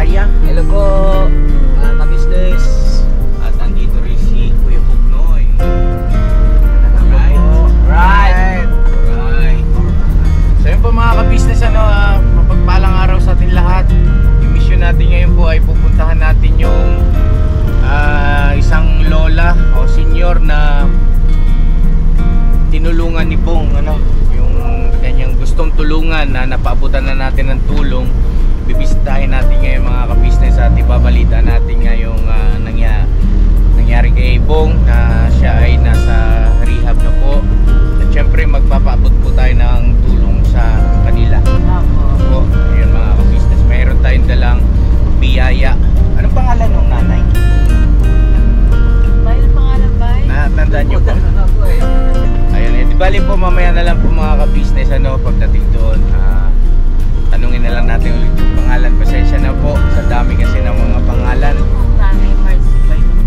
Papaya. Hello po, mga ka-business. At andito rin si Kuya Pugnoy. Alright. Right. So yun po mga ka-business, mapagpalang araw sa atin lahat. Yung mission natin ngayon po ay pupuntahan natin yung isang lola o senior na tinulungan ni Bong, yung kanyang gustong tulungan na napaabutan na natin ng tulong. Bibisitahin natin ngayon mga ka-business at ibabalita natin ngayong nangyari kay Bong na siya ay nasa rehab na po. At syempre magpapaabot po tayo ng tulong sa kanila. Po, ayun mga ka-business, mayroon tayong dalang biyaya. Anong pangalan ng nanay? Anong pangalan ba? Natandaan nyo po? Ayun, di bali po mamaya na lang po mga ka-business pagdating doon. Tanungin na lang natin ulit yung pangalan. Pasensya na po sa dami kasi ng mga pangalan. Nanay Marcy.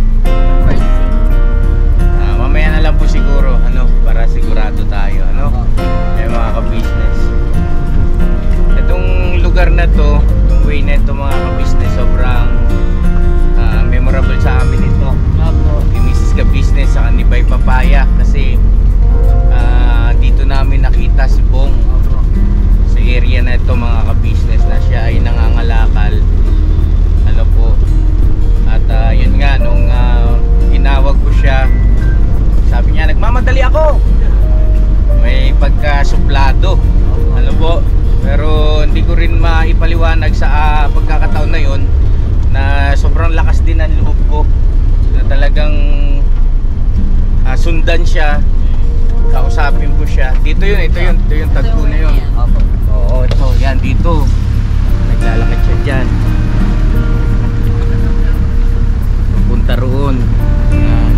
Mamaya na lang po siguro para sigurado tayo mga ka-business. Itong lugar na to, itong way na ito mga ka-business, sobrang memorable sa amin ito. Yung Mrs. Ka-Business sa Kanibay Papaya kasi dito namin nakita si Bong sa area na ito mga ka-business, na siya ay nangangalakal po. At yun nga, nung tinawag ko siya, sabi niya nagmamadali ako, may pagkasuplado po, pero hindi ko rin maipaliwanag sa pagkakataon na yun na sobrang lakas din ang loob ko na talagang sundan siya, kausapin ko siya. Ito yung tagpo na yun. Oo, ito, yan dito. Naglalakad siya dyan. Pupunta roon. Yan.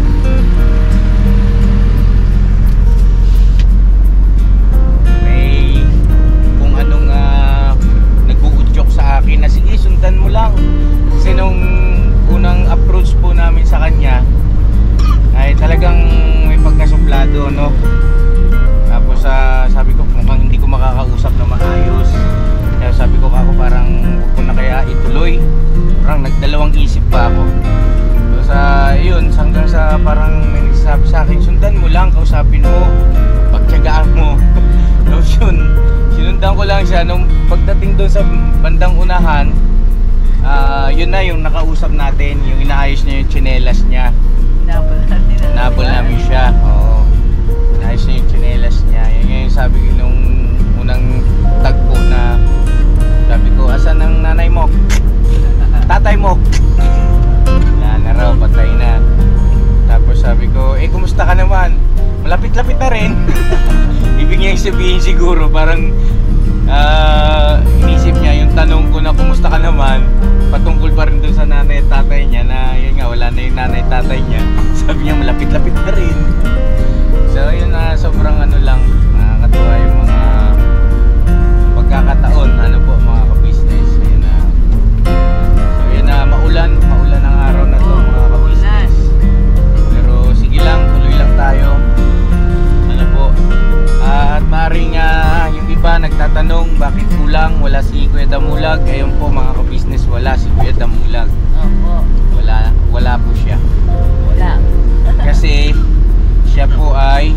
May kung anong nag-uudyok sa akin na sige, sundan mo lang. Kasi nung unang approach po namin sa kanya ay talagang may pagkasuplado, Tapos sabi ko mukhang hindi ko makakausap na maayos. Kaya sabi ko ako parang huwag ko na kaya ituloy. Parang nagdalawang isip pa ako. So yun, hanggang sa parang may nagsasabi sa akin, sundan mo lang, kausapin mo, pagtiyagaan mo. Tapos yun, sinundan ko lang siya. Nung pagdating doon sa bandang unahan, yun na yung nakausap natin, yung inaayos niya yung tsinelas niya. Nabol namin siya. Oo. Inaayos niya yung tsinelas niya. Yun yung sabi ko nung unang tagpo na sabi ko, asan ang nanay mo? Tatay mo? Wala na raw, patay na. Tapos sabi ko, kumusta ka naman? Malapit-lapit na rin. Ibig niya sabihin siguro parang inisip niya yung tanong ko na kumusta ka naman, patungkol pa rin dun sa nanay at tatay niya, na yun nga, wala na yung nanay at tatay niya. Sabi niya malapit-lapit na rin. So yun sobrang lang, nakakatuwa yung mga pagkakataon po mga ka-business. Yun so yun maulan ang araw na to mga ka-business. Pero sige lang, tuloy lang tayo. Po. At maaaring yung iba nagtatanong bakit kulang, wala si Kuya Damulag. Ayun po mga ka-business, wala si Kuya Damulag. Wala po siya. Wala. Kasi siya po ay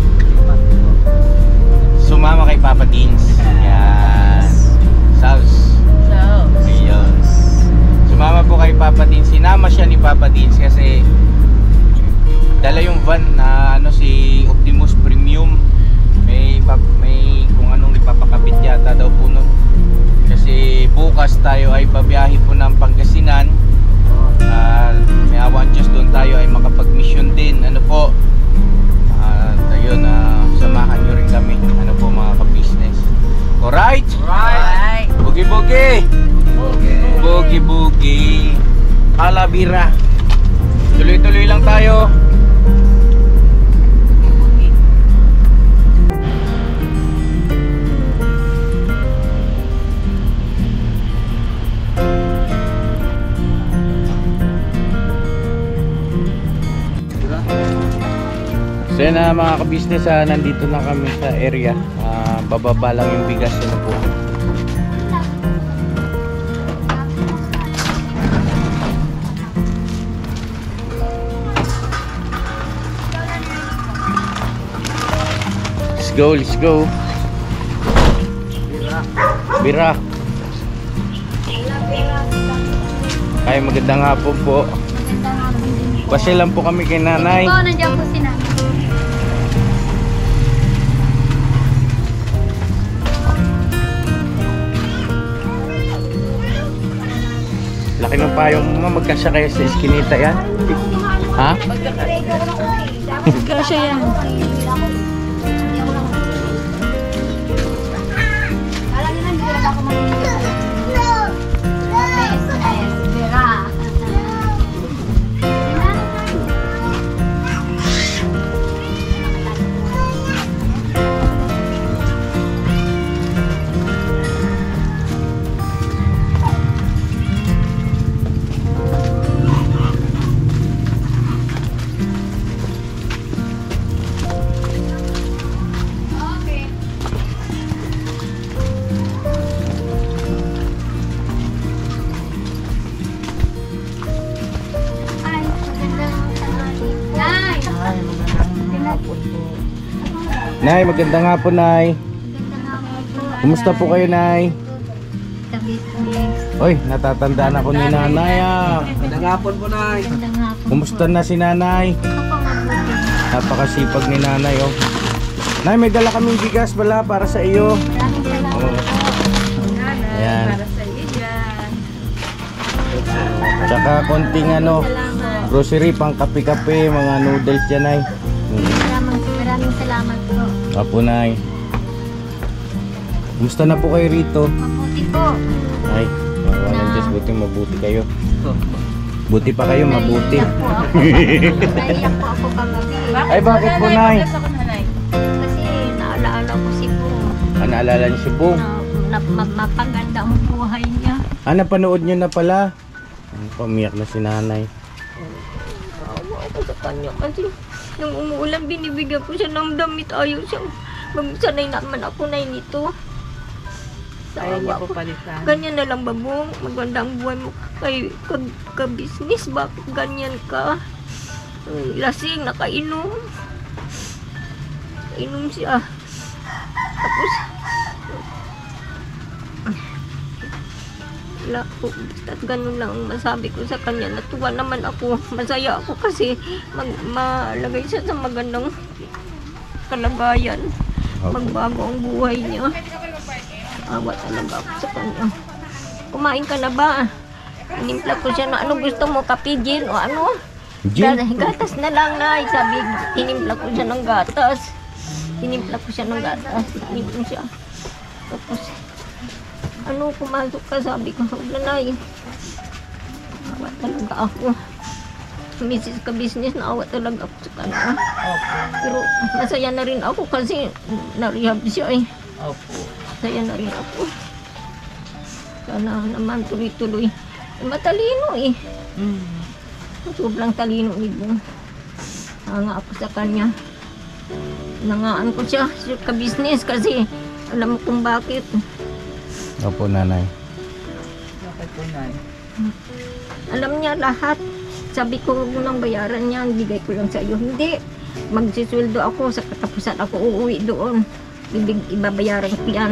sumama kay Papa Dins. Yan. Sauce. Ayun. Sumama po kay Papa Dins. Sinama siya ni Papa Dins kasi dala yung van na si Optimus Premium. May kung anong ipapakabit yata daw po nun. Kasi bukas tayo ay babiyahe po ng Pangasinan. May awan Diyos doon tayo ay makapag-mission din. Po. Ayun, samahan nyo rin kami. Po mga ka-business. Alright? Right. Boogie-boogie. Boogie-boogie. Palabira. Tuloy-tuloy lang tayo. So yun mga ka-business, nandito na kami sa area. Bababa lang yung bigas po. go, let's go. Bira. Ay, magandang hapon po. Kasi lang po kami kay nanay. Po, nandiyan po si nanay. Laki ng payong mo, magkasya kayo sa iskinita yan? Ha? Kasya yan. Nay, magandang hapon, Nay. Kumusta po kayo, Nay? Oy, natatandaan ako ni nanay ah. Magandang hapon po, Nay. Kumusta na si nanay? Napakasipag ni nanay, oh. Nay, may dala kaming bigas pala para sa iyo. Ayan. Para sa iyo dyan. Tsaka konting grocery, pang kape-kape, mga noodles yan, Nay. Maraming salamat po. Apo, Nay. Kumusta na po kayo rito? Mabuti po. Ay, walang Diyos, buti mabuti kayo. Buti pa kayo, mabuti. Naiyak po ako kagabi. Ay, bakit po, Nay? Kasi naalaala ko si po. Naalala niyo si Bong? Mapaganda ang buhay niya. Napanood niyo na pala. Pamiyak na si nanay. Awa ako sa kanya kasi nung umuulan binibigyan ko siya ng damit. Ayaw siya. Magsanay naman ako na nito. Ayaw niya po palitan. Ganyan na lang babong. Maganda ang buhay mo kay ka-business. Bakit ganyan ka? Lasing, nakainom. Inom siya. Tapos wala po. Basta't ganun lang ang masabi ko sa kanya. Natuwa naman ako. Masaya ako kasi malagay siya sa magandang kalagayan. Magbago ang buhay niya. Awa talaga ako sa kanya. Kumain ka na ba? Inimpla ko siya na ano gusto mo, kape, gin o ano? Gin? Gatas na lang na. Sabi, tinimpla ko siya ng gatas. Tinimpla ko siya ng gatas. Tinimpla siya. Tapos, ano, pumasok ka, sabi ko, huwag na na. Awa talaga ako. Misis ka business, naawa talaga ako sa kanya. Pero masaya na rin ako kasi na-rehab siya eh. Masaya na rin ako. Sana naman tuloy-tuloy. Matalino eh. Sobrang talino ni Bong. Nanga ako sa kanya. Nangaan ko siya ka business kasi alam mo kung bakit. Opo, nanay. Bakit po, Nay? Alam niya lahat. Sabi ko, huwag mo nang bayaran yan, bigay ko lang sa iyo. Hindi, magsisweldo ako, sa katapusan ako uuwi doon. Ibabayaran ko yan.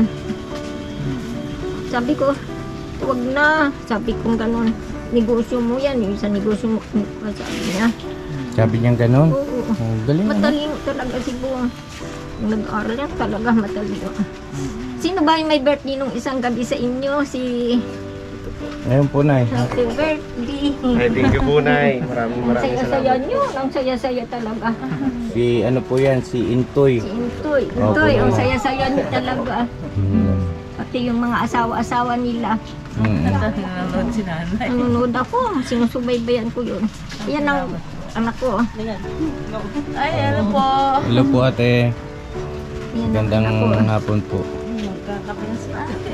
Sabi ko, huwag na. Sabi ko gano'n, negosyo mo yan, yung sa negosyo mo, sabi niya. Sabi niyang ganun? Oo. Oh, galing. Matalino talaga si Bong. Nung nag-aaral yan, talaga matalino. Sino ba yung may birthday nung isang gabi sa inyo? Si Ngayon po, Nay. Happy birthday. Ay, thank you po, Nay. Maraming Ang saya-saya nyo. Ang saya-saya talaga. Si ano po yan, si Intoy. Si Intoy. Opo. Intoy, ang saya-saya niya talaga. Hmm. Pati yung mga asawa-asawa nila. Nanonood si nanay. Nanonood ako. Sinusubaybayan ko yun. Yan ang anak ko. Ay, ano po? Hello po, ate. Yan ang Gandang anak ko. hapon po. Magkakape na si ate.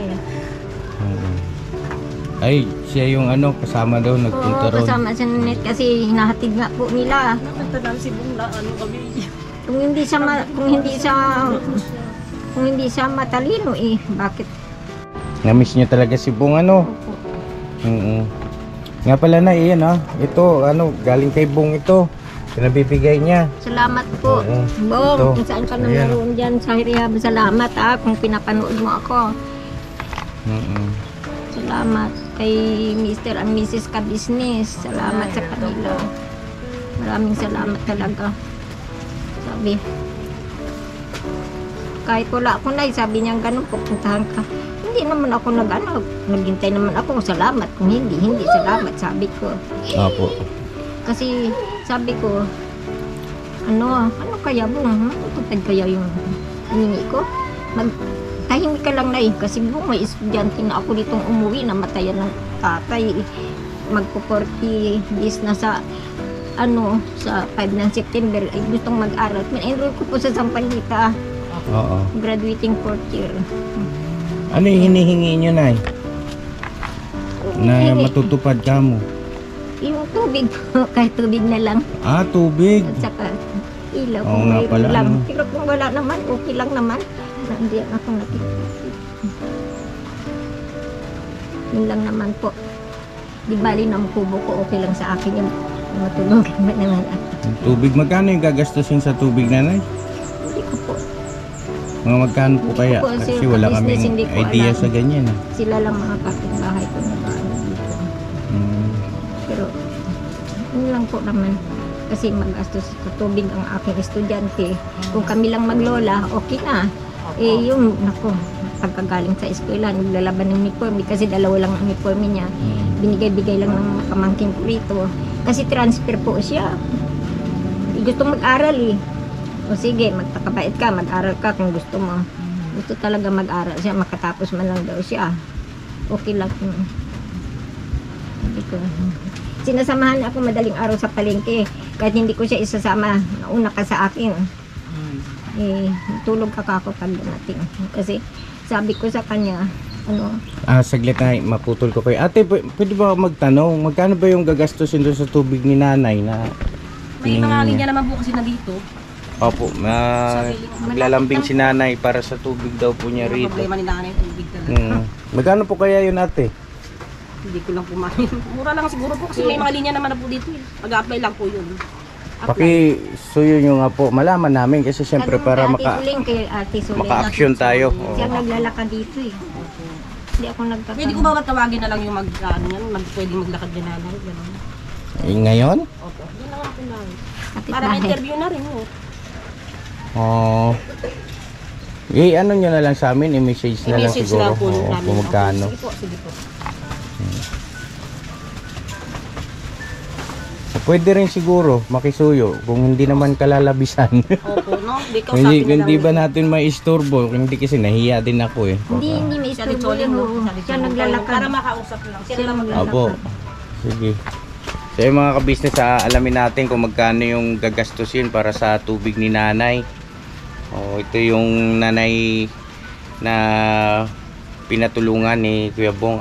Ay, siya yung kasama daw, nagpunta Oo, ron. kasama si Nanette kasi hinahatid nga po nila. Nakanta lang si Bungla. Ano kami? Kung hindi siya matalino eh, bakit? Na-miss niyo talaga si Bong, Opo. Nga pala na, iyan ito, galing kay Bong ito. pinabibigay niya. Salamat po. Oo. Bong, Ito. kung saan ka na Ayan. naroon dyan sa rehab. Salamat kung pinapanood mo ako. Salamat kay Mr. and Mrs. Ka-Business. Salamat sa kanila. Maraming salamat talaga. Sabi, kahit wala ako na, sabi niya ganun, pupuntahan ka. Hindi naman ako naghintay naman ako, salamat. Kung hindi salamat, sabi ko. Opo. Kasi sabi ko, ano kaya Bong, matutupad kaya yung hiningi ko? Tahimik ka lang na kasi Bong, may estudyante na ako ditong umuwi, namatayan ng tatay. Magpo-40 days na sa sa 5 ng September, ay gustong mag-aral. Min-enroll ko po sa Sampalita, Oo. graduating 4th year. Ano yung hinihingi niyo, Nay? Na matutupad ka mo? Yung tubig po, kahit tubig na lang. Tubig. At saka ilaw Oo kung nga mayroon pala, lang. ano. Pero kung wala naman, okay lang naman. Nandiyan ako nakikita. Yun lang naman po. Di bali ng kubo ko, okay lang sa akin yung matulungan ba naman ako. Tubig, magkano yung gagastusin sa tubig, Nanay? Hindi ko po. Mga magkano po kaya? Hindi ko, Kasi sir, wala business, kaming hindi ko idea alam. sa ganyan. Sila lang mga kapitbahay ko na baano dito. Pero, yun lang po naman. Kasi magastos sa tubig ang aking estudyante. Kung kami lang maglola, okay na. Yung, pagkagaling sa eskwela, naglalaban ng uniforme kasi dalawa lang ang uniforme niya. Binigay-bigay lang ng pamangkin ko rito. Kasi transfer po siya. Gusto mag-aral O sige, magpakabait ka, mag-aral ka kung gusto mo. Gusto talaga mag-aral siya, makatapos man lang daw siya. Okay lang. Sabi ko, sinasamahan ako madaling araw sa palengke. Kahit hindi ko siya isasama, nauna ka sa akin. Tulog ka ako pag dumating. Kasi sabi ko sa kanya, Saglit na, maputol ko kayo. Ate, pwede ba magtanong, magkano ba yung gagastusin doon sa tubig ni Nanay na May hinihingi mga niya? linya naman po kasi na dito. Opo, maglalambing si Nanay para sa tubig daw po niya Yung rito. problema ni nanay, tubig talaga. Magkano po kaya yun, ate? Hindi ko lang pumahin. Mura lang siguro po kasi may mga linya naman na po dito. Mag-a-apply lang po yun. Paki-suyo nyo nga po, malaman namin kasi siyempre para maka-action tayo. Siya Oo. naglalakad dito Hindi ako nagtatawag. Pwede ko ba tawagin na lang yung pwedeng maglakad din na lang. Ganun. Ngayon? Opo. Yun lang ako lang. Kapit Para bahay. ma-interview na rin. Oo. Ano nyo na lang sa amin, i-message na lang I-message siguro. lang po Oo, namin. kung magkano. Sige po, sige po. Pwede rin siguro makisuyo kung hindi naman kalalabisan. Opo, no? Hindi ba natin may istorbo? Hindi kasi nahiya din ako eh. Hindi may Siya istorbo rin yun. Siya naglalakad. Para makausap lang. Sila Sila lang maglalakad. Opo. Sige. So yung mga kabisnes, alamin natin kung magkano yung gagastusin para sa tubig ni Nanay. Ito yung nanay na pinatulungan ni Kuya Bong,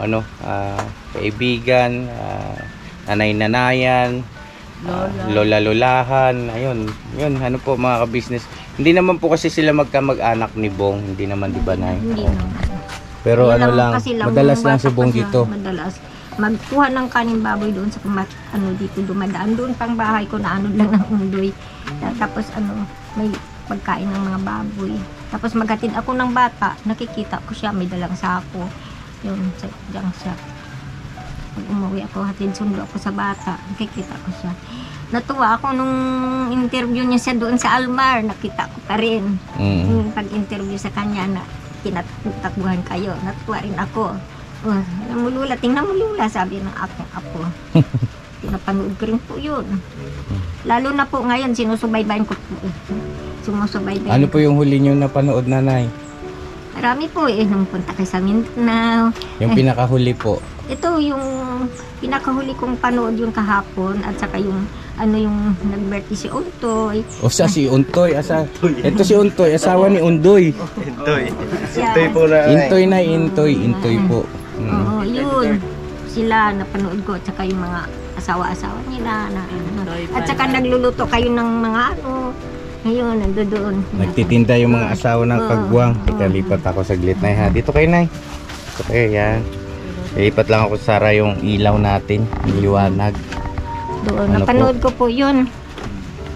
kaibigan, nanay-nanayan, lola-lolahan, ayun, yun, po mga kabisnes. Hindi naman po kasi sila magkamag-anak ni Bong, hindi naman, di ba, Nay? Hindi Oo. naman. Pero Yun lang, lang, kasi madalas lang bata si Bong pa siya, dito. Madalas. Magkuha ng kanin baboy doon sa dito dumadaan. Doon pang bahay ko na lang ng undoy. Tapos may pagkain ng mga baboy. Tapos maghatid ako ng bata. Nakikita ko siya, may dalang sako. Yun, diyan siya. Pag umuwi ako, hatid sundo ako sa bata. Nakikita ko siya. Natuwa ako nung interview niya siya doon sa Almar. Nakita ko pa rin. Yung pag-interview sa kanya na kinataguhan kayo. Natuwa rin ako. Namulula, tingnan mo Lula, sabi ng aking apo. Pinapanood ko rin po yun. Lalo na po ngayon, sinusubaybayan ko po. Sumusubaybayan. Ano po yung huli nyo napanood, Nanay? Marami po nung punta kayo sa Mindanao. Yung pinakahuli po. Ito yung pinakahuli kong panood yung kahapon at saka yung yung nag-birthday si Untoy. O si Untoy, ito si Untoy, asawa ni Undoy. Intoy. Siya. Intoy po na. Intoy na Intoy po. Oo, yun. Sila napanood ko at saka yung mga asawa-asawa nila at saka nagluluto kayo ng mga ngayon nandoon. Nagtitinda yung mga asawa ng kagwang. Teka, lipat ako saglit na ha. Dito kayo, Nay. Dito kayo, yan. Lipat lang ako Sara yung ilaw natin, yung liwanag. Doon, Ano napanood ko po yun.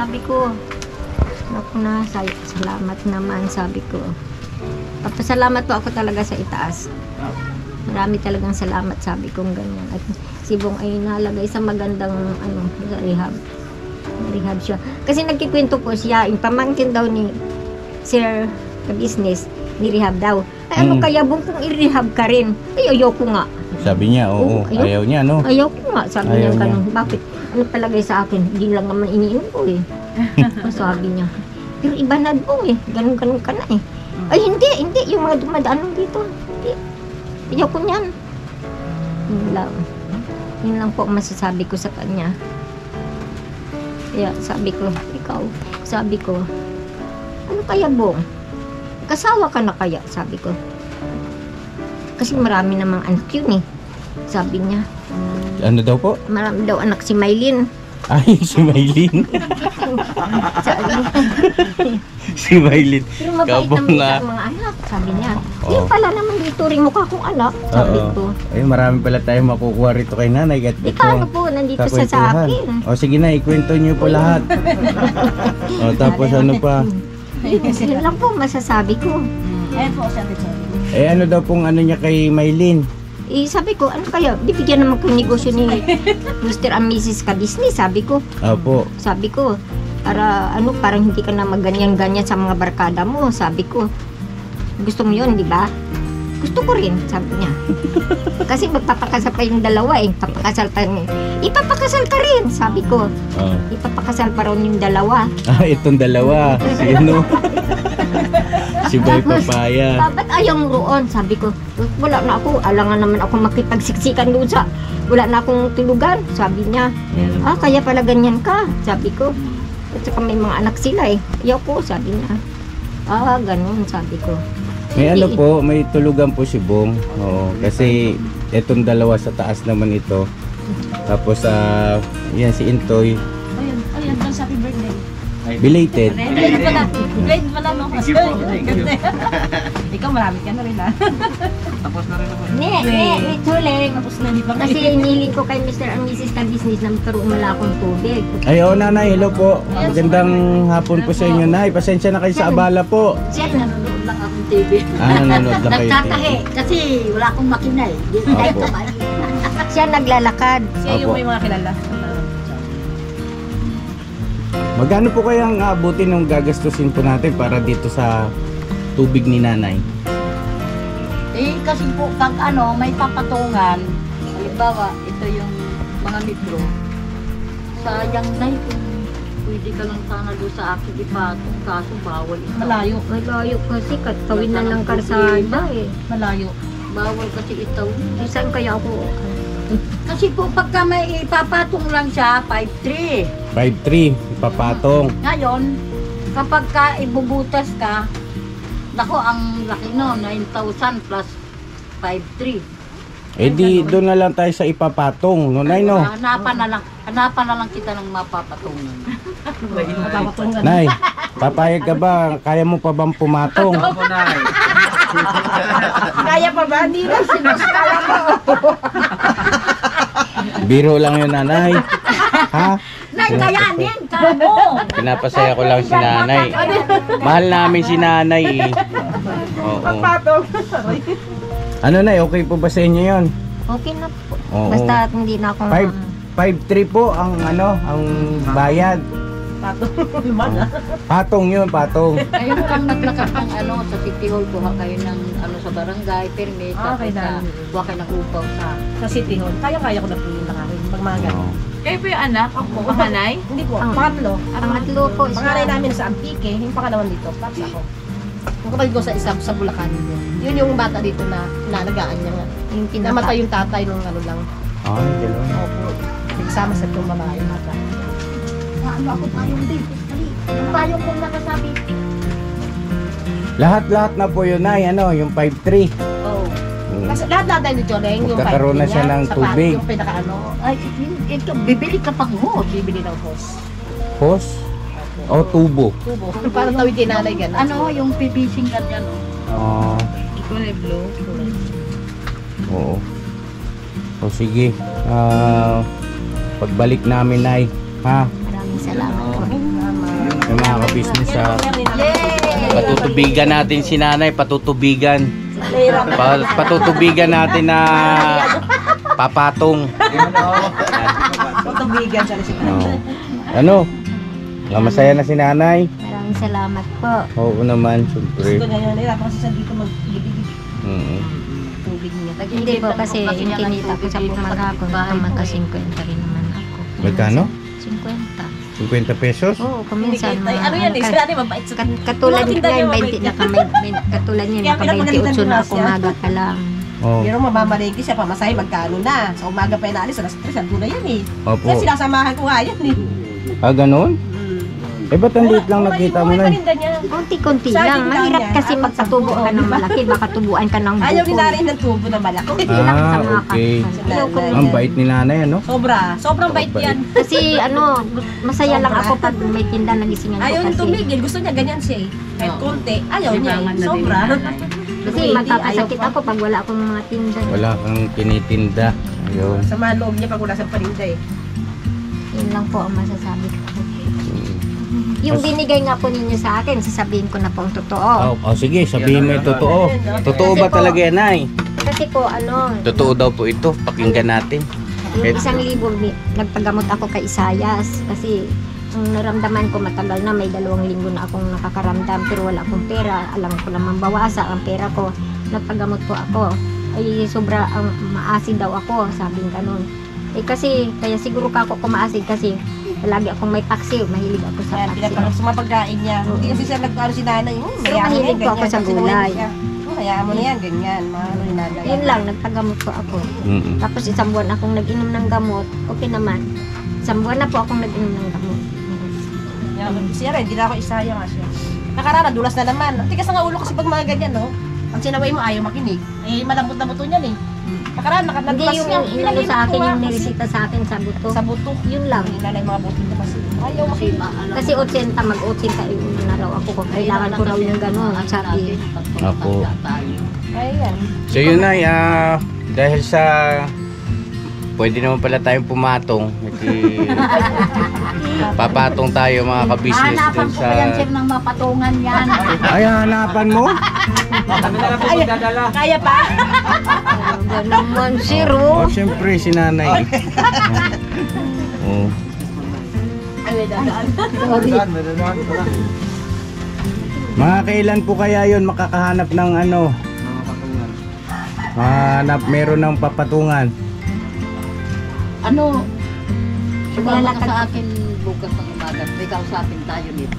sabi ko, naku na, salamat naman, sabi ko. Papasalamat po ako talaga sa itaas. Marami talagang salamat, sabi ko ganyan. At si Bong ay nalagay sa magandang sa rehab. Rehab siya. Kasi nagkikwento po siya, yung pamangkin daw ni Sir na business, ni-rehab daw. Ay, ano kaya Bong kung i-rehab ka rin? Ay, ayoko nga. Sabi niya, oo, ayaw niya, no? Ayoko nga, sabi Ayaw niya niya. ganun. Bakit? Ano palagay sa akin? Hindi lang naman iniinom ko eh. Sabi niya. Pero iba na Bong eh. Ganun-ganun ka na eh. Ay, hindi. Yung mga dumadaan dito. Hindi. Ayoko niyan. Yun lang po ang masasabi ko sa kanya. Kaya sabi ko, ikaw, sabi ko, ano kaya Bong? Kasawa ka na kaya? Sabi ko. Kasi marami namang anak yun eh. Sabi niya. Ano daw po? Marami daw anak si Maylin. Ay, si Maylin. Sabi niya. Si Maylin. Pero mabait Kabong naman nga. siya mga anak. Sabi niya. Oo. Yung pala naman dito rin mukha kong anak. Sabi ko. Ay, marami pala tayong makukuha rito kay nanay. At Ikaw ano po, nandito sa akin. O sige na, ikwento niyo po lahat. O tapos ano pa? Yun lang po masasabi ko. Ayan po, sabi ko. Eh ano daw pong ano niya kay Maylin? Eh, sabi ko, ano kaya? Di bigyan naman ko yung negosyo ni Mr. and Mrs. Ka-Disney, sabi ko. Opo. Sabi ko, para ano, parang hindi ka na magganyan-ganyan sa mga barkada mo, sabi ko. Gusto mo yun, di ba? Gusto ko rin, sabi niya. Kasi magpapakasal pa yung dalawa eh. Ipapakasal ka rin, sabi ko. Oh. Ipapakasal pa rin yung dalawa. Ah, itong dalawa. Si ano? Si Boy Papaya. Ba't ayaw mo roon? Sabi ko, wala na ako. Alangan naman ako makipagsiksikan doon sa... Wala na akong tulugan. Sabi niya, kaya pala ganyan ka. Sabi ko. At saka may mga anak sila eh. Ayaw ko, sabi niya. Ganun, sabi ko. May ano po, may tulugan po si Bong. Oo, kasi itong dalawa sa taas naman ito. Tapos yan si Intoy. Ayun, happy birthday. Belated. Grade pala no? Ikaw marami ka na rin ha. Tapos na rin ako. Ni Tuling. Tapos na di pa Kasi iniling ko kay Mr. and Mrs. Ka-Business na magkaroon wala akong tubig. Ay, oo nanay, hello po. Magandang hapon po sa inyo, nay. Pasensya na kayo sa abala po. Siya nanonood lang akong TV. Nanonood lang kayo. Nagtatahe kasi wala akong makina eh. Di Opo. tayo kumain. Siya naglalakad. Siya yung Opo. may mga kilala. Magkano po kayang aabutin ng gagastusin po natin para dito sa tubig ni nanay? Eh, kasi po, pag may papatungan, halimbawa, ito yung mga litro, sayang na kung pwede ka lang sana doon sa akin ipatong, kaso bawal ito. Malayo. Malayo kasi tawid na ng karsada eh. Malayo. Bawal kasi ito. Eh, saan kaya ako? Kasi po, pagka may ipapatong lang siya, 5.3. 5.3, ipapatong. Ngayon, kapag ka ibubutas ka, nako, ang laki no, 9,000 plus 5.3. Eh di, doon na lang tayo sa ipapatong, no nay, no? Hanapan na lang kita ng mapapatungan. Papatungan. Nay, papayag ka ba? Kaya mo pa bang pumatong? Opo, nay. Kaya pa ba? Hindi na sinasakala ko. Biro lang yun, nanay. Ha? Nay, kayanin ka mo! Pinapasaya ko lang si nanay. Mahal namin si nanay eh. Oo. Patong. Ano nay, okay po ba sa inyo yun? Okay na po. Oo. Basta hindi na ako... 5.3 po ang ang bayad. Patong. Luman ah. Patong yun, patong. Ngayon kang naglakad ng sa City Hall, kuha kayo ng sa barangay, permit, Okay, tapos kuha kayo ng upaw Sa City Hall. Kaya-kaya ko na po yung nakakin. Pag mga ganun. Oo. Kayo po yung anak? Ako, panganay? Hindi po. Ang- Pangatlo. Pangatlo po Panganay siya. namin sa Ampique. Yung pangalawan dito. Plus ako. Yung kapatid ko sa isa sa Bulacan. Yun yung bata dito na nalagaan niya nga. Yung Namatay yung tatay nung ano lang. Ay, gano'n. Opo. Nagsama sa itong babae mata. Ano ako tayong din? Yung tayong kong nakasabi. Lahat-lahat na po yun ay, yung 5.3. Oh. Kasi lahat ni Joleng, yung Magkakaroon na siya ng sapat, tubig. Yung pinaka-ano, Ay, ito, bibili ka pang hose. bibili ng hose. Hose? O tubo? Tubo. Parang tawid kay nanay gano'n. Ano, yung pibising ganyan, oh. Kulay blue. Oo. O sige. Pagbalik namin ay, ha? Maraming salamat po. ka-business, patutubigan natin si nanay, patutubigan natin na papatong. Tubigan sa lisip. Ano? Masaya na si nanay? Maraming salamat po. Oo naman, syempre. Gusto niya nila kasi sa dito mag-ibig tubig niya. Hindi po kasi yung kinita ko sa bumagakon, maka-50 rin naman ako. Magkano? 50. 50 pesos? Oo, kuminsan. Ano yan eh, sila mabait sa Katulad niya, 20 na kami. Katulad niya, naka-28 na ako, umaga pa lang. Oh. Pero mamamalingki siya, pamasahe magkano na. Sa umaga pa inaalis, alas 3, sando na yan eh. Opo. Kaya sinasamahan ko nga yan eh. Ah, ganun? Eh, ba't ang liit lang nakita mo na? Kunti-kunti Sa lang. gitna Mahirap niya, kasi magpatubo ka ng malaki. Baka tubuan ka ng Ayaw ni bukol. nanay ng tubo na malaki. Ah, okay. Ayoko Ang bait ni nanay, ano? Sobra. Sobrang bait yan. Kasi ano, masaya lang ako pag may tinda nagisingan ko Ayaw yung kasi. tumigil. Gusto niya ganyan siya eh. Kahit konti. Ayaw niya eh. Sobra. Kasi magkakasakit ako pag wala akong mga tinda. Wala kang tinitinda. Ayun. Sama loob niya pag wala sa paninda eh. Yun lang po ang masasabi ko. Yung binigay nga po ninyo sa akin, sasabihin ko na po ang totoo. Oh, sige, sabihin mo yung totoo. Totoo ba talaga yan, ay? Kasi po ano, Totoo daw po ito. Pakinggan natin. yung 1,000 nagpagamot ako kay Isayas. Kasi ang naramdaman ko matagal na, may 2 linggo na akong nakakaramdam pero wala akong pera. Alam ko naman bawasa ang pera ko. Nagpagamot po ako. Ay sobra ang maasid daw ako, sabing ganun. Eh kasi, kaya siguro ka ako kumaasid kasi lagi akong may paksiw, mahilig ako sa Ayan, paksiw. pinapakak sa mga pagkain niya. Hindi kasi siya nag-ano si nanay. Pero mahilig po ako sa gulay. Hayaan mo na yan, ganyan. Mga ano ni nanay. Yun lang, nagpagamot po ako. Mm-mm. Tapos 1 buwan akong nag-inom ng gamot, okay naman. 1 buwan na po akong nag-inom ng gamot. Siya rin, hindi na ako isaya nga siya. Nakarara, dulas na naman. Tigas na nga ulo kasi pag mga ganyan, no? Pag sinaway mo, ayaw makinig. Eh, malambot na buto niyan eh. Nakarara, Hindi nakanadulas yung niya. inano sa akin, yung niresita sa akin sa buto. Sa buto. Yun lang. Hindi nanay mga buto na kasi. Ayaw makinig. Kasi 80, mag-80 yung na raw ako kung kailangan ko raw yung gano'n. Sabi, Ako. Ayan. So yun na, dahil sa pwede naman pala tayong pumatong. Papatong tayo mga ka-business Hanapan dun ko sa... pa yan, sir, ng mapatungan yan. Ay, hanapan mo? Kaya pa? naman Oh, zero. syempre si nanay. Oh. Mga kailan po kaya yun makakahanap ng ano? Hanap meron ng papatungan. Ano, sumama ka Lalakad. sa akin bukas ng umaga. May kausapin tayo dito.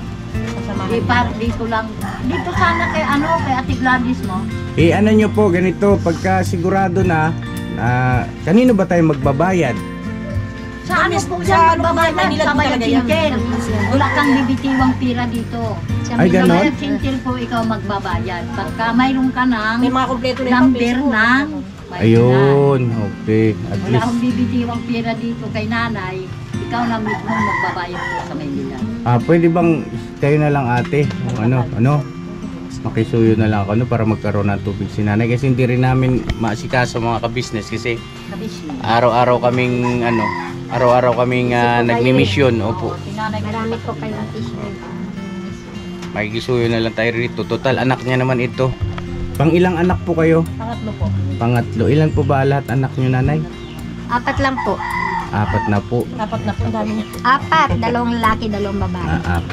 Dito lang. Dito sana kay kay Ate Gladys mo. Eh ano nyo po ganito, pagka sigurado na kanino ba tayo magbabayad? Sa ano po Sa siya ano po magbabayad? yan, Manila Sa po Bayan talaga yan. Chinchil. Wala kang bibitiwang pira dito. Ay, Sa ganon? Bayan Chinchil po ikaw magbabayad. Pagka mayroon ka ng May mga kompleto na yung number papel. ng Ayun, okay. At Wala least, akong bibitiwang pira dito kay nanay. Ikaw na mismo magbabayad po sa Maynila. pwede bang kayo na lang ate? Ano? Makisuyo na lang ako no, para magkaroon ng tubig si nanay. Kasi hindi rin namin maasikaso mga ka-business kasi araw-araw kaming nagmi-mission. Opo. Marami po kayong t-shirt. Makikisuyo na lang tayo rito. Total, anak niya naman ito. Pang ilang anak po kayo? Pangatlo po. Pangatlo. Ilan po ba lahat anak niyo nanay? 4 lang po. 4 na po. Dapat na po, ang dami niya. 4, 2 lalaki, 2 babae.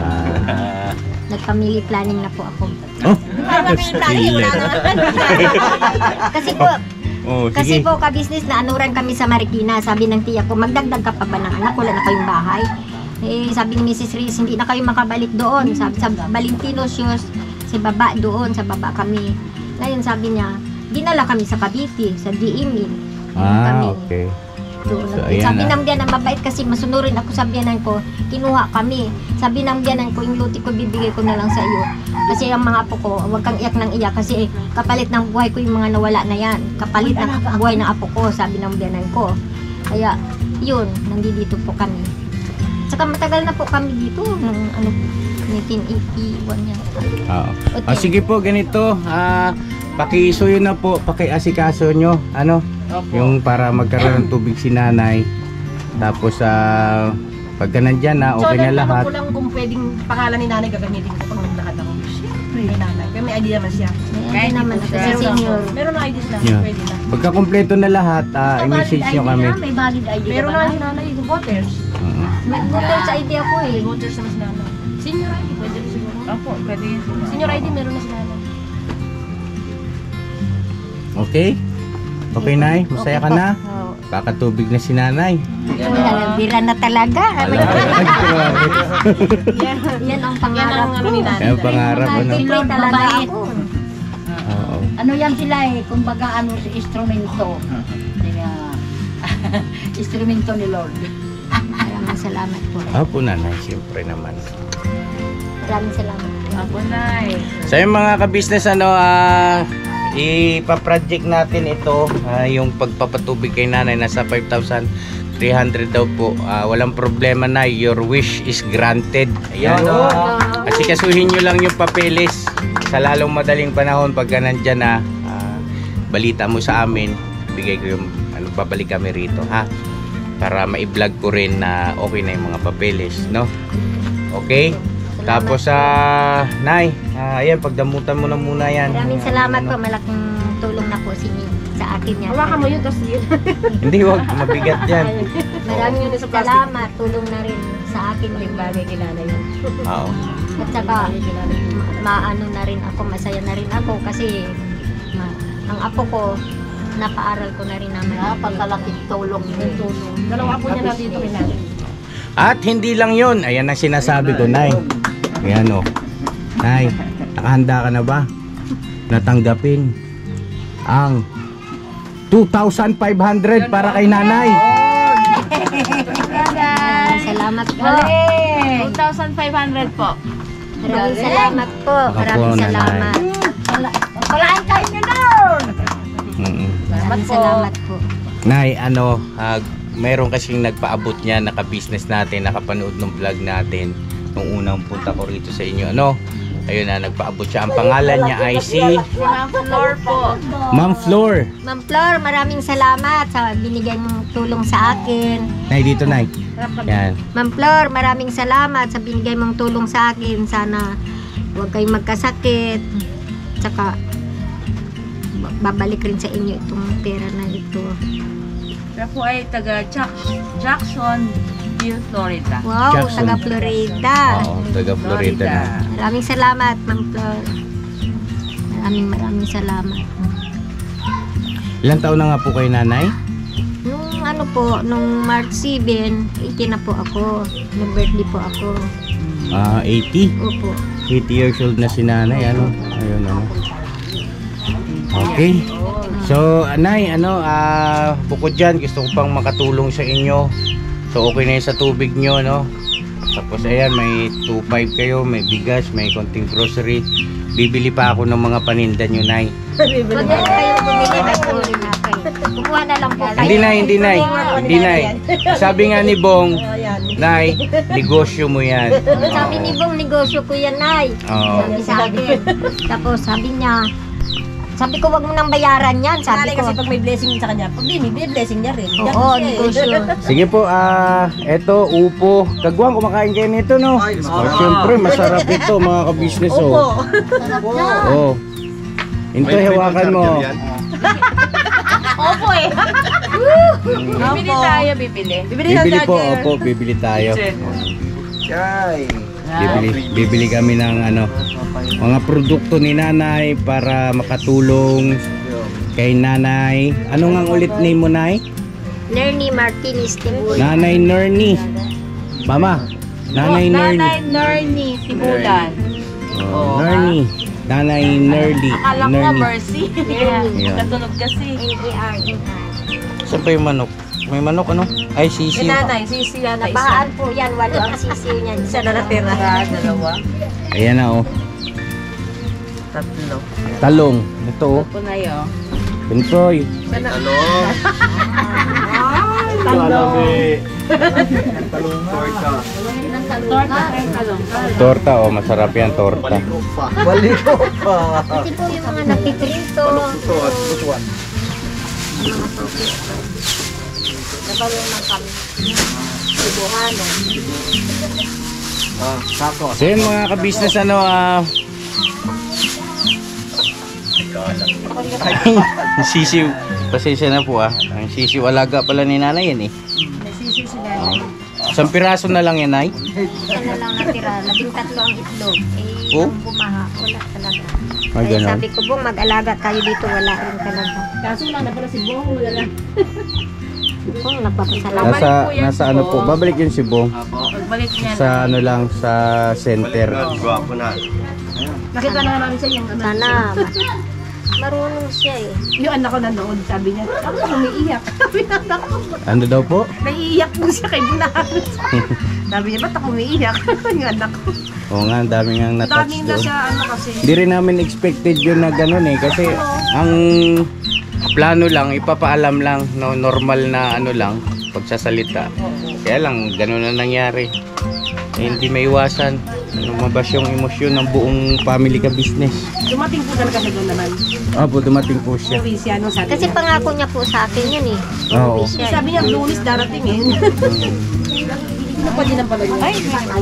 4. Nag-family planning na po ako. Oh, Ay, mami, lagi wala na. Kasi po, Oh, Kasi sige. po ka-business na anuran kami sa Marikina. Sabi ng tiya ko, magdagdag ka pa ba ng anak? Wala na kayong bahay. Eh, sabi ni Mrs. Reese, hindi na kayo makabalik doon. Sabi sa Valentino Shoes, sa baba doon, sa baba kami. Ngayon sabi niya, dinala kami sa Cavite, sa DME. Okay. Doon. So, ayan Sabi na. ng biyanan, mabait kasi masunurin ako sa biyanan ko, kinuha kami. Sabi ng biyanan ko, yung luti ko bibigay ko na lang sa iyo. Kasi ang mga apo ko, huwag kang iyak ng iyak kasi kapalit ng buhay ko yung mga nawala na yan. Kapalit ng buhay ng apo ko, sabi ng biyanan ko. Kaya, yun, nandito po kami. Saka matagal na po kami dito, nung 1981 yan. Oo. Okay. Sige po, ganito. Pakisuyo na po, pakiasikaso nyo. Ano? Yung para magkaroon ng tubig si nanay. Tapos Pagka nandyan na, okay na lahat. So, lang kung pwedeng pangalan ni nanay gagamitin ko pag naglakad ako. Siyempre. Ni nanay. Kaya may ID naman siya. Kaya naman ako sa senior. Meron na ID na. Yeah. Pwede na. Pagka kompleto na lahat, i-message nyo kami. May valid ID Meron ka na ba? si nanay yung voters. May voter sa ID ako eh. May voters naman si nanay. Senior ID, pwede rin siguro. Opo, pwede yun. Senior ID, meron na si nanay. Okay? Okay, Nay? Masaya ka na? Oo. Kakatubig na si Nanay. Bira na talaga. Ay, grabe. Yan ang Yan pangarap ang ano ko. ni nanay. Yan ang pangarap, ano? Pinoy talaga ako. Oo. Ano yan sila eh, kumbaga ano si instrumento. Kaya, instrumento ni Lord. Maraming salamat po. Apo, Nanay, siyempre naman. Maraming salamat po. Ako, Nay. Sa yung mga kabisnes, ipa-project natin ito, yung pagpapatubig kay Nanay, nasa 5,300 daw po. Walang problema na, your wish is granted. Ayan. Kasi kasuhin nyo lang yung papeles sa lalong madaling panahon. Pagka nandyan na, balita mo sa amin, bigay ko yung, babalik kami rito, ha? Para ma-vlog ko rin na okay na yung mga papeles, no? Okay? Tapos Nay, ayan, pagdamutan mo na muna yan. Maraming salamat po. Malaking tulong na po sa akin yan. Hawakan mo yun, tapos yun. Hindi, wag, mabigat yan. Maraming salamat. Tulong na rin sa akin Yung yung bagay kay nanay yun. Oo. At saka, maano na rin ako, masaya na rin ako kasi ang apo ko, napaaral ko na rin naman. Pagkalaking tulong Yung tulong. Dalawa po niya na dito kay nanay. At hindi lang yun, ayan ang sinasabi ko, Nay. Ayan o. Nay, nakahanda ka na ba? Natanggapin ang 2,500 para kay Nanay. Maraming salamat po. 2,500 po. Maraming salamat po. Maraming Nanay. salamat. Palaan kayo ni Lord! Maraming salamat po. Nay, meron kasing nagpaabot niya, naka-business natin, nakapanood ng vlog natin nung unang punta ko rito sa inyo. Ayun na, nagpaabot siya. Ang pangalan niya ay si Ma'am Flor po. Ma'am Flor. Ma'am Flor, maraming salamat sa binigay mong tulong sa akin. Nay, dito, Nay. Yan. Ma'am Flor, maraming salamat sa binigay mong tulong sa akin. Sana huwag kayong magkasakit. Tsaka babalik rin sa inyo itong pera na ito. Siya po ay taga Jacksonville, Florida. Wow, Jackson. taga Florida. Oo, taga Florida na. Maraming salamat, Ma'am Flor. Maraming salamat. Ilang taon na nga po kayo, Nanay? Nung March 7, 18 na po ako. Nag-birthday po ako. 80. Opo. 80 years old na si Nanay, Ayun, Okay. So, Nay, bukod dyan, gusto ko pang makatulong sa inyo. So, okay na yun sa tubig nyo, Tapos, ayan, may 2.5 kayo, may bigas, may konting grocery. Bibili pa ako ng mga paninda nyo, Nay. Huwag na kayo bumili, may puli na kayo. Kukuha na lang po kayo. Hindi, Nay. Sabi nga ni Bong, Nay, negosyo mo yan. Sabi ni Bong, negosyo ko yan, Nay. Oo. Sabi sa akin. Tapos sabi niya, sabi ko, wag mo nang bayaran yan. Sabi Nanay ko, kasi pag may blessing sa kanya, pag may blessing niya rin. oo, negosyo. Sige po, eto, upo. Kagwang, kumakain kayo nito, no? Siyempre, masarap ito, mga kabisnes, Oh. Ito, hawakan mo. Opo eh. Bibili tayo, bibili. Bibili po, opo, bibili tayo. Bibili kami ng mga produkto ni Nanay para makatulong kay Nanay. Ano nga ulit name mo, Nay? Nernie Martinez Tibulan. Nanay Nernie. Mama, Nanay Nernie. Nanay Nernie, Tibulan. Nernie. Nanay Nerlie. Akala ko Mercy. Yeah. Katunog kasi. N-E-R-N-I. Saan pa yung manok? May manok, Ay, Si sisiw. nanay, si nanay. Nabahaan po yan, 8 ang sisiw niyan. Isa na natira. Dalawa. Ayan na, Tatlo. Talong. Ito, Ito na yun. Pintoy. Torta, masarap yan, torta. Kasi po yung mga napikrito. Nabalong ng kami. So yun mga ka-business, ano, ang sisiw, pasensya na po ang sisiw alaga pala ni nanay yan eh. Nasisi sila. Isang piraso na lang yan, ay? Ano lang natira, 13 ang itlog. Eh, Oh? yung bumaha, wala talaga. Ay, Kaya ganon. sabi ko, Bong, mag-alaga tayo dito, wala rin talaga. Kaso lang na pala si Bong, wala lang. Bong, nagpapasalamat. Nasa ano po, babalik yun si Bong. Pagbalik niya. Sa ano lang, sa center. Nakita na nga namin sa yung ano. Sana, marunong siya eh. Yung anak ko nanood, sabi niya, ako umiiyak. Sabi ng anak ko, Ano daw po? naiiyak po siya kay Bulan. Sabi niya, ba't ako umiiyak? Yung anak ko. Oo nga, ang dami nga natouch Daming na doon. siya, ano kasi. Hindi rin namin expected yun na gano'n eh. Kasi ang plano lang, ipapaalam lang, no, normal na ano lang, pagsasalita. Kaya lang, gano'n na nangyari. Eh, hindi maiwasan. Lumabas yung emosyon ng buong family ka business. Dumating po talaga kay naman. Po, dumating po siya. Yung Luis, ano sabi Kasi niya. pangako niya po sa akin yun eh. Oo. Siya, Sabi niya, Luis darating eh. Hindi pa din ang pala yun. Ay,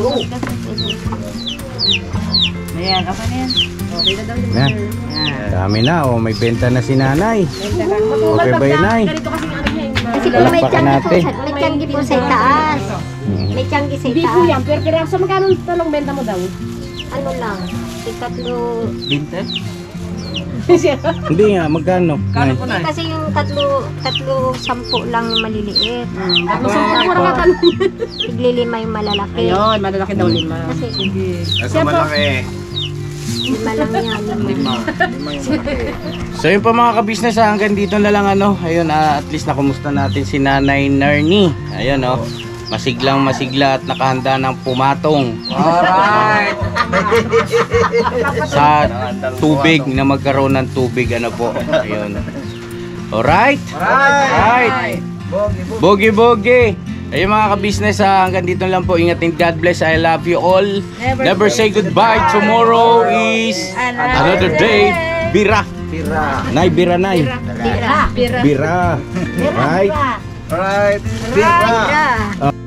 Ayan, okay na yan. okay na daw yun. Yan. Dami na, may benta na si nanay. Okay ba yun, Nay? Ganito kasi ano niya. Kasi po may Palakpakan tiyanggi po, natin. may tiyanggi po sa itaas. May tiyanggi sa Hindi po itaas. yan, pero kaya sa magkano talong benta mo daw? Ano lang, ikatlo. Bintes? Hindi nga, magkano? Kano po na? Kasi yung tatlo 10 lang yung maliliit. Tapos yung mura ka talong. Tiglilima yung malalaki. Ayun, malalaki daw lima. Kasi Asa malaki? lima lang yan. Lima. So yun pa mga ka-business, hanggang dito na lang ano. Ayun, at least nakumusta natin si Nanay Narnie. Ayun masiglang masigla at nakahanda ng pumatong. Alright! Sa tubig, na magkaroon ng tubig, ano po. Ayun. Alright? Alright! Bogi! Ayun mga ka-business, hanggang dito lang po. Ingat and God bless. I love you all. Never say goodbye. Tomorrow is another day. Bira. Nay, bira, Nay. Bira. Bira. Right? Alright! Bira.